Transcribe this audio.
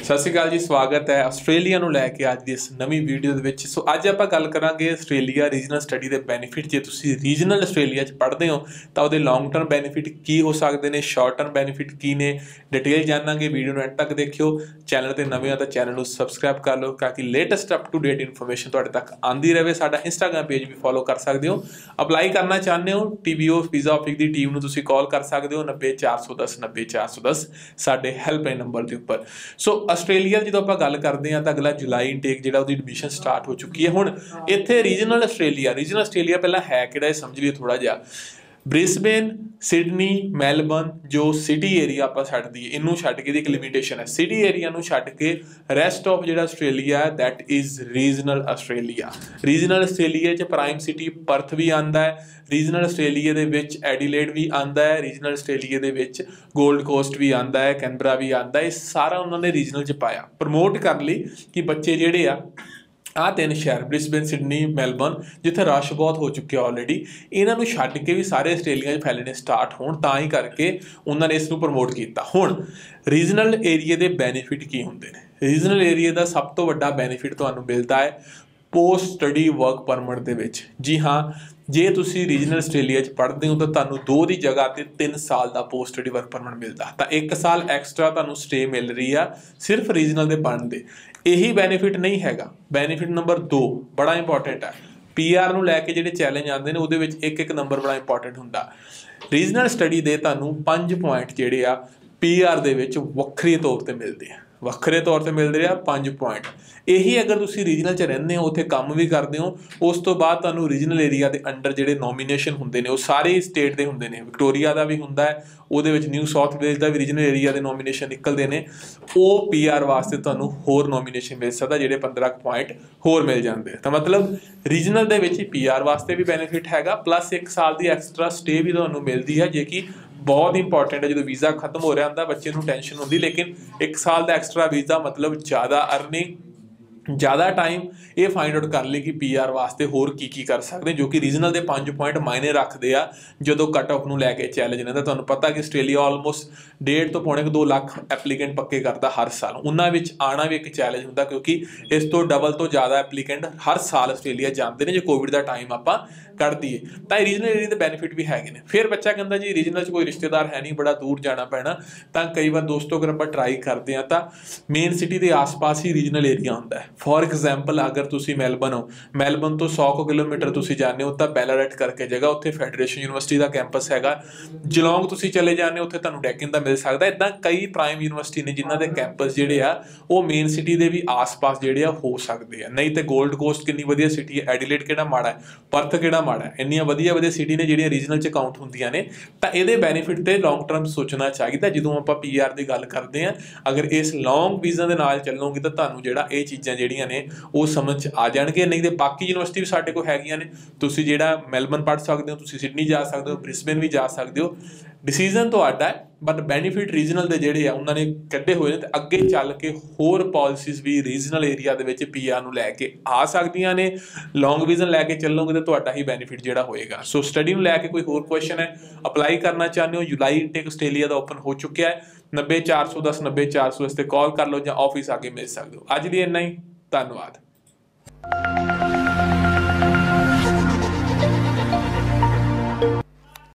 सत श्री अकाल जी, स्वागत है आस्ट्रेलिया ਨੂੰ ਲੈ ਕੇ ਅੱਜ ਦੀ ਇਸ ਨਵੀਂ ਵੀਡੀਓ ਦੇ ਵਿੱਚ। ਸੋ ਅੱਜ ਆਪਾਂ ਗੱਲ ਕਰਾਂਗੇ ਆਸਟ੍ਰੇਲੀਆ ਰੀਜਨਲ ਸਟੱਡੀ ਦੇ ਬੈਨੀਫਿਟ। ਜੇ ਤੁਸੀਂ ਰੀਜਨਲ ਆਸਟ੍ਰੇਲੀਆ 'ਚ ਪੜ੍ਹਦੇ ਹੋ ਤਾਂ ਉਹਦੇ ਲੌਂਗ ਟਰਮ ਬੈਨੀਫਿਟ ਕੀ ਹੋ ਸਕਦੇ ਨੇ, ਸ਼ਾਰਟ ਟਰਮ ਬੈਨੀਫਿਟ ਕੀ ਨੇ, ਡਿਟੇਲ ਜਾਣਾਂਗੇ। ਵੀਡੀਓ ਨੂੰ ਐਂਡ ਤੱਕ ਦੇਖਿਓ। ਚੈਨਲ ਤੇ ਨਵੇਂ ਹੋ ਤਾਂ ਚੈਨਲ ਨੂੰ ਸਬਸਕ੍ਰਾਈਬ ਕਰ ਲਓ ਤਾਂ ਕਿ latest up to date information ਤੁਹਾਡੇ ਤੱਕ ਆਉਂਦੀ ਰਹੇ। ਸਾਡਾ ਇੰਸਟਾਗ੍ਰਾਮ ਪੇਜ ਵੀ ਫੋਲੋ ਕਰ ਸਕਦੇ ਹੋ। ਅਪਲਾਈ ਕਰਨਾ ਚਾਹੁੰਦੇ ਹੋ TVO ਵੀਜ਼ਾ ਆਫਿਸ ਦੀ ਟੀਮ ਨੂੰ ਤੁਸੀਂ ਕਾਲ ਕਰ ਸਕਦੇ ਹੋ 90410 90410 ਸਾਡੇ ਹੈਲਪਲਾਈਨ ਨੰਬਰ ਦੇ ਉੱਪਰ। ਸੋ ਆਸਟ੍ਰੇਲੀਆ ਜਦੋਂ ਆਪਾਂ ਗੱਲ ਕਰਦੇ ਹਾਂ ਤਾਂ ਅਗਲਾ ਜੁਲਾਈ ਇਨਟੇਕ ਜਿਹੜਾ ਉਹਦੀ ਐਡਮਿਸ਼ਨ ਸਟਾਰਟ ਹੋ ਚੁੱਕੀ ਹੈ। ਹੁਣ ਇੱਥੇ ਰੀਜਨਲ ਆਸਟ੍ਰੇਲੀਆ ਪਹਿਲਾਂ ਹੈ ਕਿਹੜਾ, ਇਹ ਸਮਝ ਲਈਏ ਥੋੜਾ ਜਿਹਾ। ਬ੍ਰਿਸਬੇਨ, ਸਿਡਨੀ, ਮੈਲਬਰਨ ਜੋ ਸਿਟੀ ਏਰੀਆ ਆਪਾਂ ਛੱਡ ਦਈਏ, ਇਹਨੂੰ ਛੱਡ ਕੇ ਦੀ ਇੱਕ ਲਿਮਿਟੇਸ਼ਨ ਹੈ। ਸਿਟੀ ਏਰੀਆ ਨੂੰ ਛੱਡ ਕੇ ਰੈਸਟ ਆਫ ਜਿਹੜਾ ਆਸਟ੍ਰੇਲੀਆ ਹੈ that is regional Australia. Regional Australia 'ਚ ਪ੍ਰਾਈਮ ਸਿਟੀ ਪਰਥ ਵੀ ਆਉਂਦਾ ਹੈ, ਰੀਜਨਲ ਆਸਟ੍ਰੇਲੀਆ ਦੇ ਵਿੱਚ ਐਡੀਲੇਡ ਵੀ ਆਉਂਦਾ ਹੈ, ਰੀਜਨਲ ਆਸਟ੍ਰੇਲੀਆ ਦੇ ਵਿੱਚ ਗੋਲਡ ਕੋਸਟ ਵੀ ਆਉਂਦਾ ਹੈ, ਕੈਨਬਰਾ ਵੀ ਆਉਂਦਾ ਹੈ। ਇਹ ਸਾਰਾ ਉਹਨਾਂ ਨੇ ਰੀਜਨਲ 'ਚ ਪਾਇਆ ਪ੍ਰਮੋਟ ਕਰਨ ਲਈ ਕਿ ਬੱਚੇ ਜਿਹੜੇ ਆ ਆਹ ਤਿੰਨ ਸ਼ਹਿਰ ਬ੍ਰਿਸਬੇਨ, ਸਿਡਨੀ, ਮੈਲਬਰਨ ਜਿੱਥੇ ਰਸ਼ ਬਹੁਤ ਹੋ ਚੁੱਕਿਆ ਆਲਰੇਡੀ, ਇਹਨਾਂ ਨੂੰ ਛੱਡ ਕੇ ਵੀ ਸਾਰੇ ਆਸਟ੍ਰੇਲੀਆ 'ਚ ਫੈਲਣੇ ਸਟਾਰਟ ਹੋਣ, ਤਾਂ ਹੀ ਕਰਕੇ ਉਹਨਾਂ ਨੇ ਇਸ ਨੂੰ ਪ੍ਰਮੋਟ ਕੀਤਾ। ਹੁਣ ਰੀਜਨਲ ਏਰੀਆ ਦੇ ਬੈਨੀਫਿਟ ਕੀ ਹੁੰਦੇ ਨੇ? ਰੀਜਨਲ ਏਰੀਆ ਦਾ ਸਭ ਤੋਂ ਵੱਡਾ ਬੈਨੀਫਿਟ ਤੁਹਾਨੂੰ ਮਿਲਦਾ ਹੈ ਪੋਸਟ ਸਟੱਡੀ ਵਰਕ ਪਰਮਿਟ ਦੇ ਵਿੱਚ। ਜੀ ਹਾਂ, ਜੇ ਤੁਸੀਂ ਰੀਜਨਲ ਆਸਟ੍ਰੇਲੀਆ 'ਚ ਪੜ੍ਹਦੇ ਹੋ ਤਾਂ ਤੁਹਾਨੂੰ 2 ਦੀ ਜਗ੍ਹਾ ਤੇ 3 ਸਾਲ ਦਾ ਪੋਸਟ ਸਟੱਡੀ ਵਰਕ ਪਰਮਿਟ ਮਿਲਦਾ, ਤਾਂ 1 ਸਾਲ ਐਕਸਟਰਾ ਤੁਹਾਨੂੰ ਸਟੇ ਮਿਲ ਰਹੀ ਆ ਸਿਰਫ ਰੀਜਨਲ ਦੇ ਪੜ੍ਹਨ ਦੇ। ਇਹੀ ਬੈਨੀਫਿਟ ਨਹੀਂ ਹੈਗਾ। ਬੈਨੀਫਿਟ ਨੰਬਰ 2 ਬੜਾ ਇੰਪੋਰਟੈਂਟ ਹੈ। PR ਨੂੰ ਲੈ ਕੇ ਜਿਹੜੇ ਚੈਲੰਜ ਆਉਂਦੇ ਨੇ ਉਹਦੇ ਵਿੱਚ ਇੱਕ ਨੰਬਰ ਬੜਾ ਇੰਪੋਰਟੈਂਟ ਹੁੰਦਾ। ਰੀਜਨਲ ਸਟੱਡੀ ਦੇ ਤੁਹਾਨੂੰ 5 ਪੁਆਇੰਟ ਜਿਹੜੇ ਆ PR ਦੇ ਵਿੱਚ ਵੱਖਰੇ ਤੌਰ ਤੇ ਮਿਲਦੇ ਆ, ਵੱਖਰੇ ਤੌਰ ਤੇ ਮਿਲਦੇ ਆ 5 ਪੁਆਇੰਟ। ਇਹੀ ਅਗਰ ਤੁਸੀਂ ਰੀਜਨਲ 'ਚ ਰਹਿੰਦੇ ਹੋ, ਉੱਥੇ ਕੰਮ ਵੀ ਕਰਦੇ ਹੋ, ਉਸ ਤੋਂ ਬਾਅਦ ਤੁਹਾਨੂੰ ਰੀਜਨਲ ਏਰੀਆ ਦੇ ਅੰਡਰ ਜਿਹੜੇ ਨੋਮੀਨੇਸ਼ਨ ਹੁੰਦੇ ਨੇ ਉਹ ਸਾਰੇ ਸਟੇਟ ਦੇ ਹੁੰਦੇ ਨੇ। ਵਿਕਟੋਰੀਆ ਦਾ ਵੀ ਹੁੰਦਾ ਹੈ, ਉਹਦੇ ਵਿੱਚ ਨਿਊ ਸਾਊਥ ਵੇਲਜ਼ ਦਾ ਵੀ ਰੀਜਨਲ ਏਰੀਆ ਦੇ ਨੋਮੀਨੇਸ਼ਨ ਨਿਕਲਦੇ ਨੇ। ਉਹ PR ਵਾਸਤੇ ਤੁਹਾਨੂੰ ਹੋਰ ਨੋਮੀਨੇਸ਼ਨ ਮਿਲ ਸਕਦਾ, ਜਿਹੜੇ 15 ਪੁਆਇੰਟ ਹੋਰ ਮਿਲ ਜਾਂਦੇ। ਤਾਂ ਮਤਲਬ ਰੀਜਨਲ ਦੇ ਵਿੱਚ PR ਵਾਸਤੇ ਵੀ ਬੈਨੀਫਿਟ ਹੈਗਾ, ਪਲੱਸ 1 ਸਾਲ ਦੀ ਐਕਸਟਰਾ ਸਟੇ ਵੀ ਤੁਹਾਨੂੰ ਮਿਲਦੀ ਹੈ, ਜੇ ਕਿ ਬਹੁਤ ਇੰਪੋਰਟੈਂਟ ਹੈ। ਜਦੋਂ ਵੀਜ਼ਾ ਖਤਮ ਹੋ ਰਿਹਾ ਹੁੰਦਾ ਬੱਚੇ ਨੂੰ ਟੈਨਸ਼ਨ ਹੁੰਦੀ, ਲੇਕਿਨ 1 ਸਾਲ ਦਾ ਐਕਸਟਰਾ ਵੀਜ਼ਾ ਮਤਲਬ ਜ਼ਿਆਦਾ ਅਰਨਿੰਗ, ਜ਼ਿਆਦਾ ਟਾਈਮ ਇਹ ਫਾਈਂਡ ਆਊਟ ਕਰ ਲਈ ਕਿ PR ਵਾਸਤੇ ਹੋਰ ਕੀ ਕਰ ਸਕਦੇ, ਜੋ ਕਿ ਰੀਜਨਲ ਦੇ 5 ਪੁਆਇੰਟ ਮਾਇਨੇ ਰੱਖਦੇ ਆ ਜਦੋਂ ਕੱਟ ਆਫ ਨੂੰ ਲੈ ਕੇ ਚੈਲੰਜ ਰਹਿੰਦਾ। ਤੁਹਾਨੂੰ ਪਤਾ ਕਿ ਆਸਟ੍ਰੇਲੀਆ ਆਲਮੋਸਟ 1.5 ਤੋਂ ਪੌਣੇ 2 ਲੱਖ ਐਪਲੀਕੈਂਟ ਪੱਕੇ ਕਰਦਾ ਹਰ ਸਾਲ। ਉਹਨਾਂ ਵਿੱਚ ਆਉਣਾ ਵੀ ਇੱਕ ਚੈਲੰਜ ਹੁੰਦਾ, ਕਿਉਂਕਿ ਇਸ ਤੋਂ ਡਬਲ ਤੋਂ ਜ਼ਿਆਦਾ ਐਪਲੀਕੈਂਟ ਹਰ ਸਾਲ ਆਸਟ੍ਰੇਲੀਆ ਜਾਂਦੇ ਨੇ ਜੇ ਕੋਵਿਡ ਦਾ ਟਾਈਮ ਆਪਾਂ ਕੱਢ ਦਈਏ। ਤਾਂ ਰੀਜਨਲ ਏਰੀਆ ਦੇ ਬੈਨੀਫਿਟ ਵੀ ਹੈਗੇ ਨੇ। ਫਿਰ ਬੱਚਾ ਕਹਿੰਦਾ ਜੀ ਰੀਜਨਲ 'ਚ ਕੋਈ ਰਿਸ਼ਤੇਦਾਰ ਹੈ ਨਹੀਂ, ਬੜਾ ਦੂਰ ਜਾਣਾ ਪੈਣਾ। ਤਾਂ ਕਈ ਵਾਰ ਦੋਸਤੋ ਅਗਰ ਆਪਾਂ ਟਰਾਈ ਕਰਦੇ ਹਾਂ ਤਾਂ ਮੇਨ ਸਿਟੀ ਦੇ ਆਸ-ਪਾਸ ਹੀ ਰੀਜਨਲ ਏਰੀਆ ਹੁੰਦਾ ਹੈ। ਫੋਰ ਐਗਜ਼ਾਮਪਲ ਅਗਰ ਤੁਸੀਂ ਮੈਲਬਰਨ ਹੋ, ਮੈਲਬਰਨ ਤੋਂ 100 ਕਿਲੋਮੀਟਰ ਤੁਸੀਂ ਜਾਂਦੇ ਹੋ ਤਾਂ ਬੈਲਾਰਟ ਕਰਕੇ ਜਗ੍ਹਾ, ਉੱਥੇ ਫੈਡਰੇਸ਼ਨ ਯੂਨੀਵਰਸਿਟੀ ਦਾ ਕੈਂਪਸ ਹੈਗਾ। ਜਲੌਂਗ ਤੁਸੀਂ ਚਲੇ ਜਾਂਦੇ ਹੋ, ਉੱਥੇ ਤੁਹਾਨੂੰ ਡੈਕਿਨ ਦਾ ਮਿਲ ਸਕਦਾ। ਇੱਦਾਂ ਕਈ ਪ੍ਰਾਈਮ ਯੂਨੀਵਰਸਿਟੀ ਨੇ ਜਿਨ੍ਹਾਂ ਦੇ ਕੈਂਪਸ ਜਿਹੜੇ ਆ ਉਹ ਮੇਨ ਸਿਟੀ ਦੇ ਵੀ ਆਸ-ਪਾਸ ਜਿਹੜੇ ਆ ਹੋ ਸਕਦੇ ਆ। ਨਹੀਂ ਤੇ ਗੋਲਡ ਕੋਸਟ ਕਿੰਨੀ ਵਧੀਆ ਸਿਟੀ ਹੈ, ਐਡੀਲੇਡ ਕਿਹੜਾ ਮਾੜਾ ਹੈ, ਪਰਥ ਕਿਹੜਾ ਮਾੜਾ ਹੈ। ਇੰਨੀਆਂ ਵਧੀਆ ਸਿਟੀ ਨੇ ਜਿਹੜੀਆਂ ਰੀਜਨਲ 'ਚ ਕਾਊਂਟ ਹੁੰਦੀਆਂ ਨੇ। ਤਾਂ ਇਹਦੇ ਬੈਨੀਫਿਟ ਤੇ ਲੌਂਗ ਟਰਮ ਸੋਚਣਾ ਚਾਹੀਦਾ ਜਦੋਂ ਆਪਾਂ PR ਦੀ ਗੱਲ ਕਰਦੇ ਹਾਂ। ਅਗਰ ਇਸ ਲੌਂਗ ਵੀਜ਼ਾ ਦੇ ਨਾਲ ਚੱਲੋਗੇ ਤਾਂ ਤੁਹਾਨੂੰ ਜਿਹੜਾ ਇਹ ਚੀਜ਼ਾਂ ਜਿਹੜੀਆਂ ਨੇ ਉਹ ਸਮਝ 'ਚ ਆ ਜਾਣਗੇ। ਨਹੀਂ ਤੇ ਬਾਕੀ ਯੂਨੀਵਰਸਿਟੀ ਵੀ ਸਾਡੇ ਕੋਲ ਹੈਗੀਆਂ ਨੇ, ਤੁਸੀਂ ਜਿਹੜਾ ਮੈਲਬਰਨ ਪੜ੍ਹ ਸਕਦੇ ਹੋ, ਤੁਸੀਂ ਸਿਡਨੀ ਜਾ ਸਕਦੇ ਹੋ, ਬ੍ਰਿਸਬੇਨ ਵੀ ਜਾ ਸਕਦੇ ਹੋ, ਡਿਸੀਜਨ ਤੁਹਾਡਾ ਹੈ। ਬਟ ਬੈਨੀਫਿਟ ਰੀਜਨਲ ਦੇ ਜਿਹੜੇ ਆ ਉਹਨਾਂ ਨੇ ਕੱਢੇ ਹੋਏ ਨੇ, ਤੇ ਅੱਗੇ ਚੱਲ ਕੇ ਹੋਰ ਪਾਲਿਸੀਜ਼ ਵੀ ਰੀਜਨਲ ਏਰੀਆ ਦੇ ਵਿੱਚ PR ਨੂੰ ਲੈ ਕੇ ਆ ਸਕਦੀਆਂ ਨੇ। ਲੌਂਗ ਵੀਜ਼ਾ ਲੈ ਕੇ ਚੱਲੋਗੇ ਤਾਂ ਤੁਹਾਡਾ ਹੀ ਬੈਨੀਫਿਟ ਜਿਹੜਾ ਹੋਏਗਾ। ਸੋ ਸਟੱਡੀ ਨੂੰ ਲੈ ਕੇ ਕੋਈ ਹੋਰ ਕੁਐਸਚਨ ਹੈ, ਅਪਲਾਈ ਕਰਨਾ ਚਾਹੁੰਦੇ ਹੋ, ਜੁਲਾਈ ਇਨਟੇਕ ਆਸਟ੍ਰੇਲੀਆ ਦਾ ਓਪਨ ਹੋ ਚੁੱਕਿਆ ਹੈ। 90410 90410 ਤੇ ਕਾਲ ਕਰ ਲਓ ਜਾਂ ਆਫਿਸ ਆ ਕੇ ਮਿਲ ਸਕਦੇ ਹੋ। ਅੱਜ ਲਈ ਇੰਨਾ ਹੀ, ਧੰਨਵਾਦ।